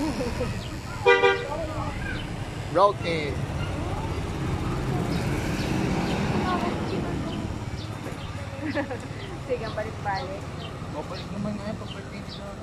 Broken. Sige, balik-balik. Mapalik naman nga yung pag-birthday nito.